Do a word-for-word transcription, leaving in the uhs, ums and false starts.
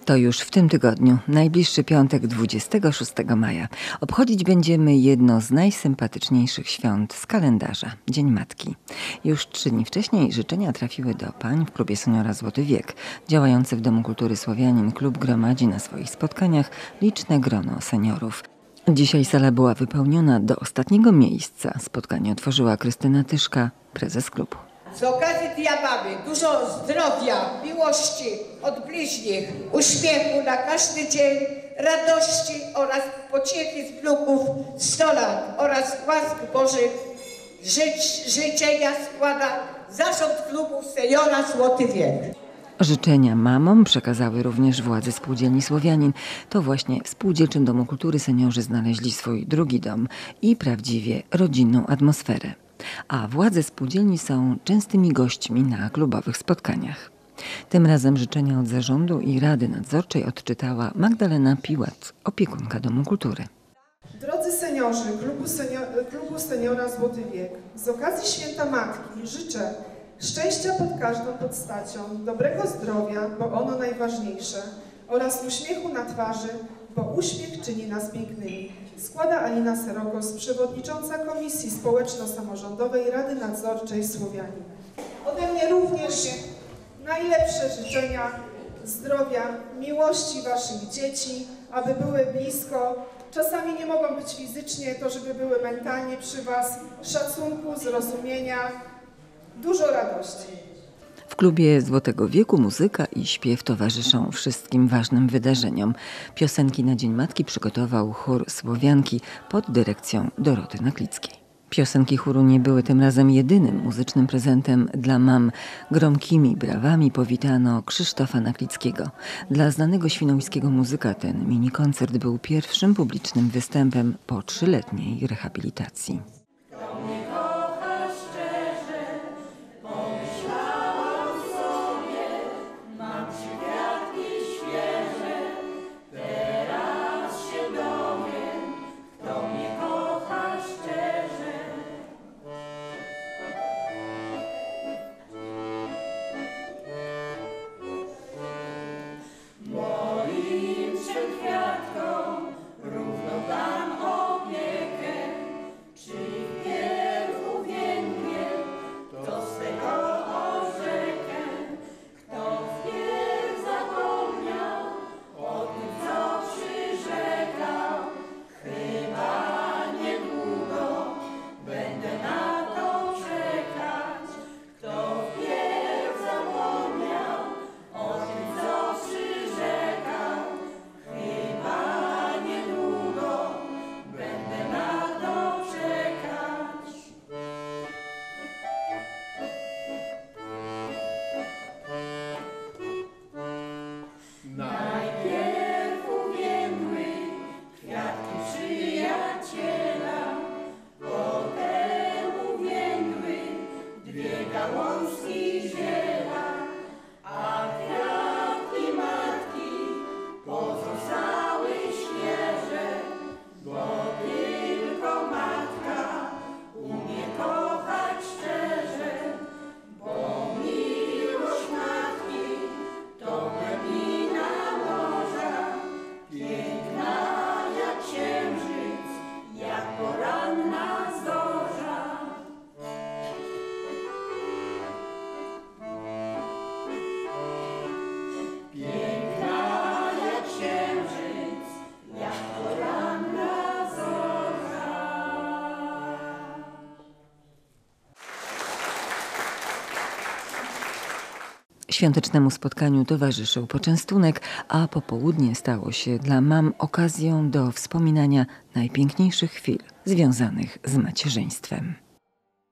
To już w tym tygodniu, najbliższy piątek, dwudziestego szóstego maja. Obchodzić będziemy jedno z najsympatyczniejszych świąt z kalendarza – Dzień Matki. Już trzy dni wcześniej życzenia trafiły do pań w klubie Seniora Złoty Wiek. Działający w Domu Kultury Słowianin klub gromadzi na swoich spotkaniach liczne grono seniorów. Dzisiaj sala była wypełniona do ostatniego miejsca. Spotkanie otworzyła Krystyna Tyszka, prezes klubu. Z okazji Dnia Mamy dużo zdrowia, miłości od bliźnich, uśmiechu na każdy dzień, radości oraz pociechy z wnuków sto lat oraz łask Bożych żyć, życzenia składa zarząd klubu Seniora Złoty Wiek. Życzenia mamom przekazały również władze spółdzielni Słowianin. To właśnie w Spółdzielczym Domu Kultury seniorzy znaleźli swój drugi dom i prawdziwie rodzinną atmosferę. A władze spółdzielni są częstymi gośćmi na klubowych spotkaniach. Tym razem życzenia od zarządu i Rady Nadzorczej odczytała Magdalena Piłat, opiekunka Domu Kultury. Drodzy seniorzy klubu, senior, klubu Seniora Złoty Wiek, z okazji Święta Matki życzę szczęścia pod każdą postacią, dobrego zdrowia, bo ono najważniejsze, oraz uśmiechu na twarzy, bo uśmiech czyni nas pięknymi. Składa Alina Serokos, przewodnicząca Komisji Społeczno-Samorządowej Rady Nadzorczej Słowianin. Ode mnie również najlepsze życzenia zdrowia, miłości waszych dzieci, aby były blisko. Czasami nie mogą być fizycznie, to żeby były mentalnie przy was, szacunku, zrozumienia, dużo radości. W klubie Złotego Wieku muzyka i śpiew towarzyszą wszystkim ważnym wydarzeniom. Piosenki na Dzień Matki przygotował chór Słowianki pod dyrekcją Doroty Naklickiej. Piosenki chóru nie były tym razem jedynym muzycznym prezentem dla mam. Gromkimi brawami powitano Krzysztofa Naklickiego. Dla znanego świnoujskiego muzyka ten mini koncert był pierwszym publicznym występem po trzyletniej rehabilitacji. Świątecznemu spotkaniu towarzyszył poczęstunek, a popołudnie stało się dla mam okazją do wspominania najpiękniejszych chwil związanych z macierzyństwem.